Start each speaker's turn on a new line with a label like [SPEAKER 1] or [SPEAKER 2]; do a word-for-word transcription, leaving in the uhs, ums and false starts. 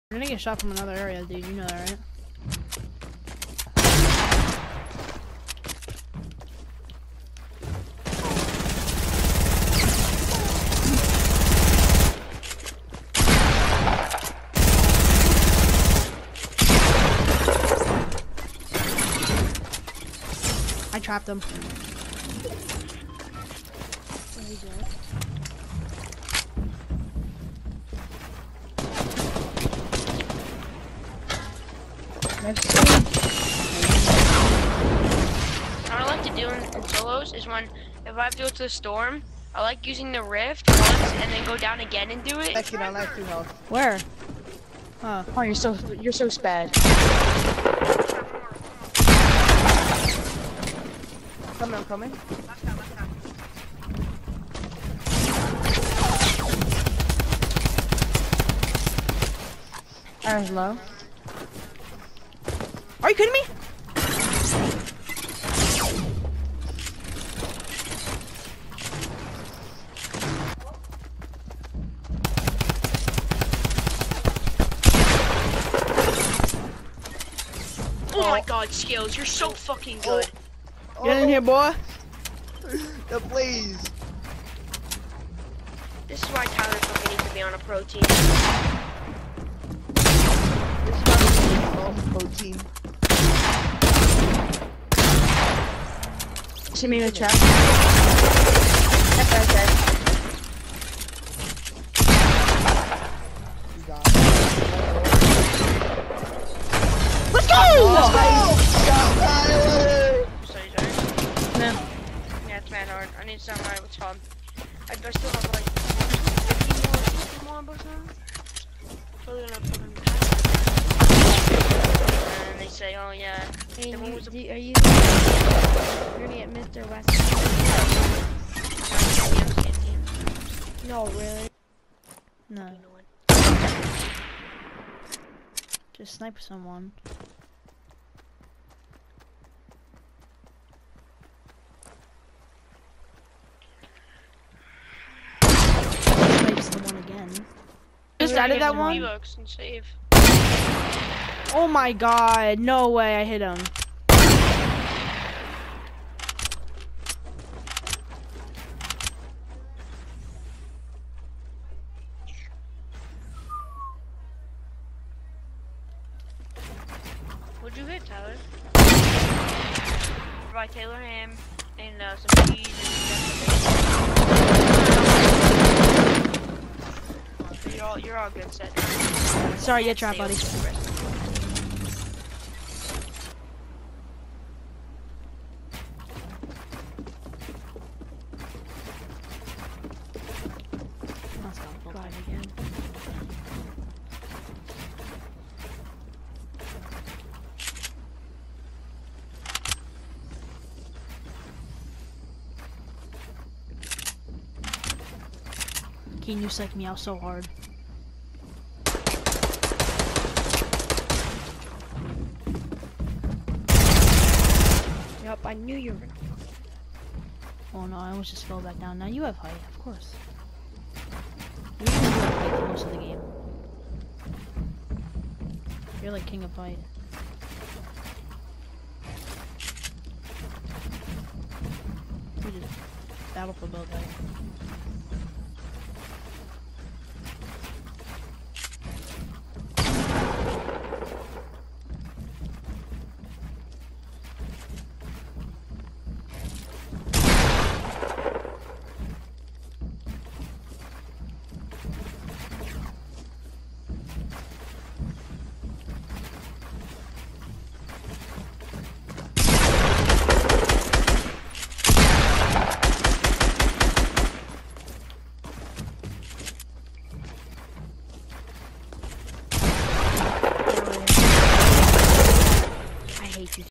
[SPEAKER 1] You're gonna get shot from another area, dude. You know that, right? I trapped him. There you go.
[SPEAKER 2] What I like to do in, in solos is when, if I have to go to the storm, I like using the rift once and then go down again and do it.
[SPEAKER 3] Actually, I like two health.
[SPEAKER 1] Where? Huh.
[SPEAKER 4] Oh, you're so you're so spad.
[SPEAKER 3] Coming, I'm coming.
[SPEAKER 4] Iron's low.
[SPEAKER 1] Are you kidding me?
[SPEAKER 2] Oh my god, Skills, you're so fucking good.
[SPEAKER 3] Oh.
[SPEAKER 1] Get in here, boy.
[SPEAKER 3] The blaze.
[SPEAKER 2] This is why Tyler fucking needs to be on a pro team.
[SPEAKER 3] This is my all protein.
[SPEAKER 4] She made a trap. That's right there.
[SPEAKER 3] You got it.
[SPEAKER 1] Let's go!
[SPEAKER 3] Let's go!
[SPEAKER 2] Sorry, sorry.
[SPEAKER 4] No.
[SPEAKER 2] Yeah, it's mad hard. I need something right with Tom. I, I still have like fifty more, fifty more bucks now. Probably gonna fucking and they say, oh yeah.
[SPEAKER 5] Hey,
[SPEAKER 2] the one
[SPEAKER 5] you,
[SPEAKER 2] was a
[SPEAKER 5] do, are you you're gonna get Mister West? No, really?
[SPEAKER 1] No. Just snipe someone. Snipe someone again. Just added that one?
[SPEAKER 2] V-Bucks and save.
[SPEAKER 1] Oh my god, no way I hit him.
[SPEAKER 2] What'd you hit, Tyler? By Taylor Ham and uh, some cheese and you're all, you're all good set.
[SPEAKER 1] Sorry, get trapped, buddy. Let's go, God again. Keen, you psyched me out so hard.
[SPEAKER 5] Yup, I knew you were gonna.
[SPEAKER 1] Oh no, I almost just fell back down. Now you have height, of course. You usually have height for most of the game. You're like king of height. You just battle for both height.